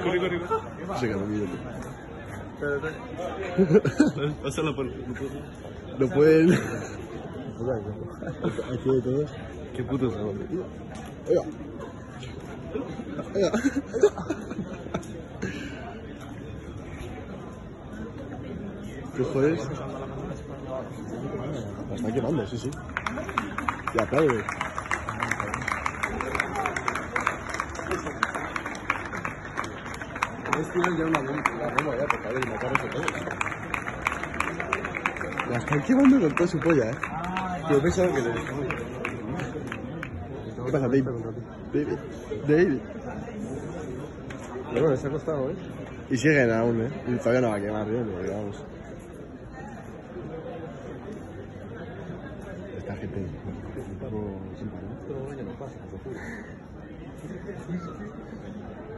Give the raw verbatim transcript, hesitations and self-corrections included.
corre, corre. Se quedó bien. Pásala por... No pueden. Aquí de todo. Qué puto sabor. Oiga. Oiga. ¿Qué jodes? La están quemando, sí, sí. Y aplaude. Tienen ya una bomba, la bomba ya, por favor, y matarlos a todos. La están quemando con toda su polla, eh. Yo pensaba que le... ¿Qué pasa, David? David. David. Bueno, se ha costado, ¿eh? Y siguen aún, eh. Y todavía no va a quemar, ¿eh? Porque vamos. Esta gente... Un poco... Pero ya no pasa,